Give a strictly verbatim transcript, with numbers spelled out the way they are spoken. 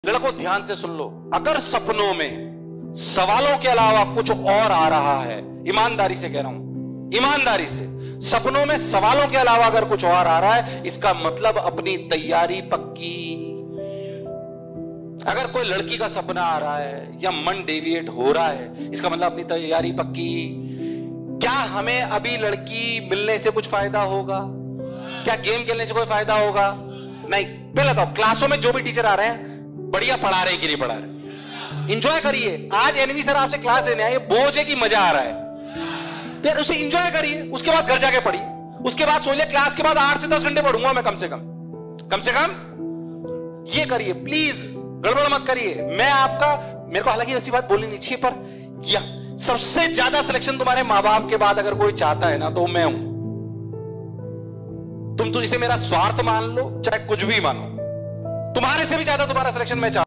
लड़कों ध्यान से सुन लो, अगर सपनों में सवालों के अलावा कुछ और आ रहा है, ईमानदारी से कह रहा हूं, ईमानदारी से, सपनों में सवालों के अलावा अगर कुछ और आ रहा है, इसका मतलब अपनी तैयारी पक्की। अगर कोई लड़की का सपना आ रहा है या मन डेविएट हो रहा है, इसका मतलब अपनी तैयारी पक्की। क्या हमें अभी लड़की मिलने से कुछ फायदा होगा? क्या गेम खेलने से कोई फायदा होगा? नहीं। पहले बताओ, क्लासों में जो भी टीचर आ रहे हैं बढ़िया पढ़ा रहे हैं कि नहीं पढ़ा रहे? एंजॉय करिए। आज एनवी सर आपसे क्लास लेने आए, बोझ है कि मजा आ रहा है, तो उसे एंजॉय करिए। उसके बाद घर जाके पढ़िए, उसके बाद सोचिए क्लास के बाद आठ से दस घंटे पढ़ूंगा मैं, कम से कम कम से कम ये करिए। प्लीज गड़बड़ मत करिए। मैं आपका, मेरे को हालांकि ऐसी बात बोलनी नहीं चाहिए, पर या सबसे ज्यादा सिलेक्शन तुम्हारे मां बाप के बाद अगर कोई चाहता है ना, तो मैं हूं। तुम तो इसे मेरा स्वार्थ मान लो, चाहे कुछ भी मानो, तुम्हारे से भी ज्यादा तुम्हारा सिलेक्शन मैं चाहता हूं।